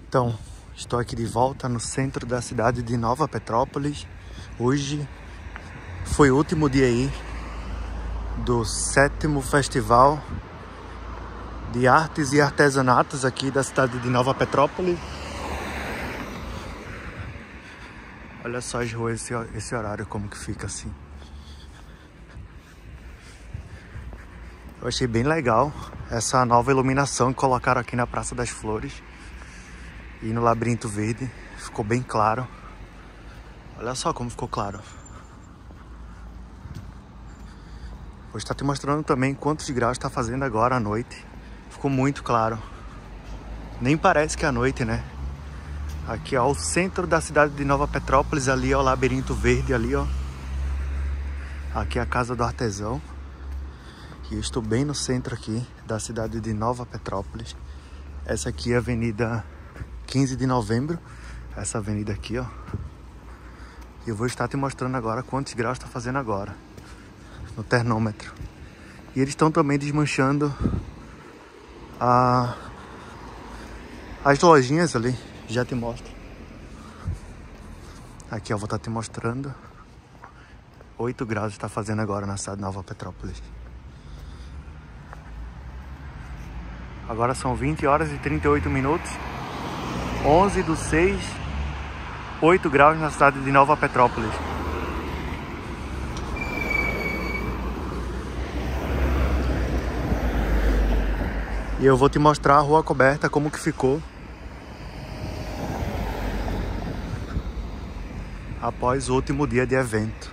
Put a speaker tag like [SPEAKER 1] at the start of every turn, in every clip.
[SPEAKER 1] Então, estou aqui de volta no centro da cidade de Nova Petrópolis. Hoje foi o último dia aí do 7º Festival de Artes e Artesanatos aqui da cidade de Nova Petrópolis. Olha só as ruas, esse horário como que fica assim. Eu achei bem legal essa nova iluminação que colocaram aqui na Praça das Flores e no Labirinto Verde. Ficou bem claro. Olha só como ficou claro. Vou estar te mostrando também quantos graus está fazendo agora à noite. Ficou muito claro. Nem parece que é à noite, né? Aqui ó, o centro da cidade de Nova Petrópolis, ali ó, o Labirinto Verde ali ó. Aqui é a Casa do Artesão. E eu estou bem no centro aqui da cidade de Nova Petrópolis. Essa aqui é a Avenida 15 de Novembro. Essa avenida aqui ó. E eu vou estar te mostrando agora quantos graus está fazendo agora no termômetro. E eles estão também desmanchando as lojinhas ali. Já te mostro. Aqui eu vou estar te mostrando. 8 graus está fazendo agora na cidade de Nova Petrópolis. Agora são 20 horas e 38 minutos. 11/6, 8 graus na cidade de Nova Petrópolis. E eu vou te mostrar a rua coberta, como que ficou após o último dia de evento.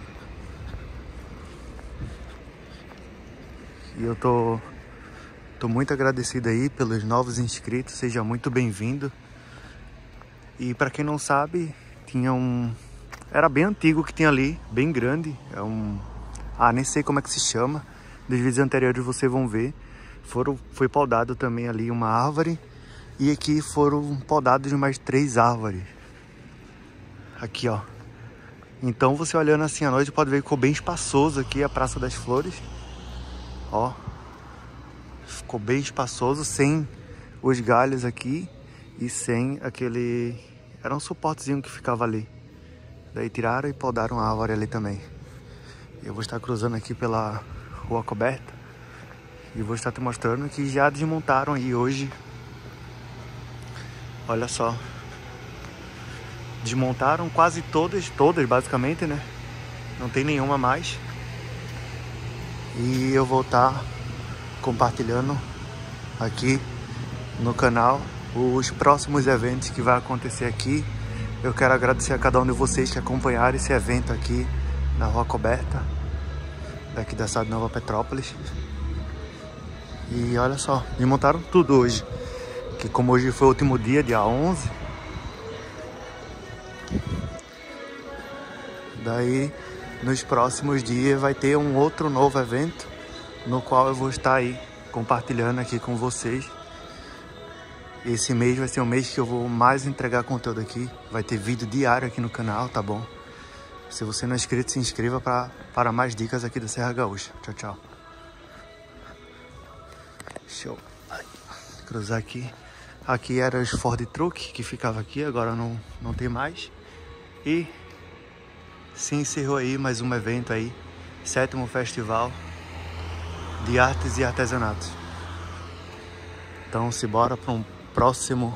[SPEAKER 1] E eu tô muito agradecido aí pelos novos inscritos, seja muito bem-vindo. E para quem não sabe, era bem antigo que tinha ali, bem grande. Nem sei como é que se chama. Dos vídeos anteriores vocês vão ver. Foi podado também ali uma árvore. E aqui foram podados mais 3 árvores. Aqui ó. Então você olhando assim à noite pode ver que ficou bem espaçoso aqui a Praça das Flores. Ó. Ficou bem espaçoso, sem os galhos aqui e sem aquele... Era um suportezinho que ficava ali. Daí tiraram e podaram a árvore ali também. Eu vou estar cruzando aqui pela rua coberta e vou estar te mostrando que já desmontaram aí hoje. Olha só. Desmontaram quase todas basicamente, né? Não tem nenhuma mais. E eu vou estar compartilhando aqui no canal os próximos eventos que vai acontecer aqui. Eu quero agradecer a cada um de vocês que acompanharam esse evento aqui na rua coberta daqui da cidade de Nova Petrópolis. E olha só, me montaram tudo hoje, que como hoje foi o último dia 11, daí nos próximos dias vai ter um outro novo evento no qual eu vou estar aí compartilhando aqui com vocês. Esse mês vai ser o mês que eu vou mais entregar conteúdo aqui. Vai ter vídeo diário aqui no canal, tá bom? Se você não é inscrito, se inscreva para mais dicas aqui da Serra Gaúcha. Tchau, tchau. Deixa eu cruzar aqui. Aqui era os Ford Truck que ficava aqui, agora não tem mais. E se encerrou aí mais um evento aí, 7º Festival de Artes e Artesanatos. Então, se bora para um próximo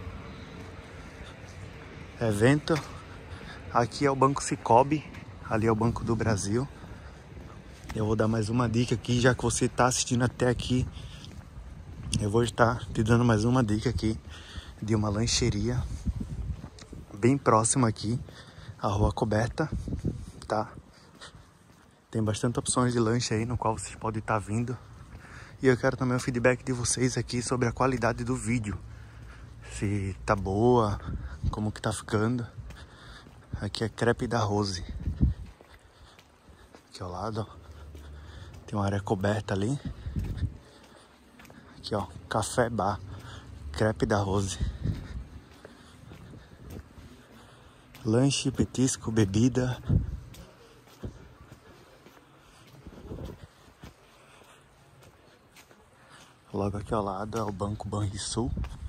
[SPEAKER 1] evento. Aqui é o Banco Sicoob, ali é o Banco do Brasil. Eu vou dar mais uma dica aqui, já que você está assistindo até aqui. Eu vou estar te dando mais uma dica aqui de uma lancheria bem próxima aqui à rua coberta, tá? Tem bastante opções de lanche aí no qual vocês podem estar vindo. E eu quero também o feedback de vocês aqui sobre a qualidade do vídeo. Se tá boa, como que tá ficando. Aqui é Crepe da Rose. Aqui ao lado, ó. Tem uma área coberta ali. Aqui, ó, Café Bar, Crepe da Rose. Lanche, petisco, bebida. Logo aqui ao lado é o Banco Banrisul.